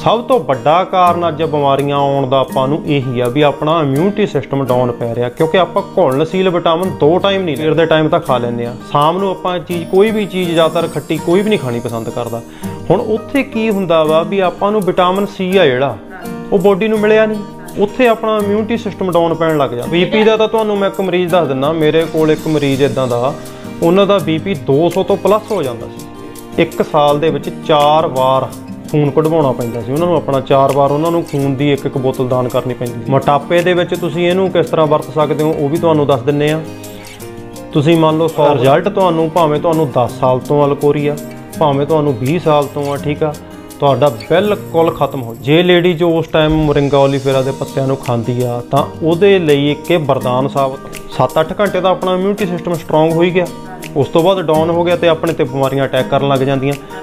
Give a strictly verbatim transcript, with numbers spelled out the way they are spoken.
सब तो वड्डा कारण अज बीमारियां आउण दा आपां नूं यही आ भी अपना इम्यूनिटी सिस्टम डाउन पै रिहा, क्योंकि आपां घुलनशील विटामिन दो टाइम नहीं सवेर दे टाइम तां खा लैंदे आ, शाम नूं आपां चीज़ कोई भी चीज़ ज़्यादातर खट्टी कोई भी नहीं खानी पसंद करदा। हुण उत्थे की हुंदा वा भी आपां नूं विटामिन सी आ जिहड़ा ਉਹ बॉडी ਨੂੰ मिलिया नहीं, उत्थे अपना इम्यूनिटी सिस्टम डाउन पैण लग जा। बीपी का तो तुहानूं मैं एक मरीज़ दस दिना, मेरे कोल एक मरीज़ इदां दा उन्हां दा बीपी दो सौ तो प्लस हो जाता सी। एक साल दे विच चार वार खून कढवाउणा पैंदा सी उन्हां नूं, अपना चार वार उन्हां नूं खून दी एक एक बोतल दान करनी पैंदी। मोटापे दे विच तुसीं इहनूं किस तरह वरत सकदे हो वो भी तुहानूं दस दिंने आ। तुसीं मान लो सौ रिजल्ट तुहानूं भावें तुहानूं दस साल तो अल्कोरी आ, भावें तुहानूं बीस साल तो आ, ठीक आ, ਤੁਹਾਡਾ बिल्कुल खत्म हो। जे लेडी जो उस टाइम मोरिंगा ओलीफेरा के पत्तिਆਂ ਨੂੰ ਖਾਂਦੀ ਆ ਤਾਂ ਉਹਦੇ ਲਈ ਇੱਕ वरदान साबित। सत्त अठ घंटे ਦਾ ਆਪਣਾ ਇਮਿਊਨਿਟੀ ਸਿਸਟਮ ਸਟਰੋਂਗ ਹੋ ਹੀ ਗਿਆ, उस तो बाद डाउन हो गया तो अपने ते बीमारियां अटैक करन लग जांदियां।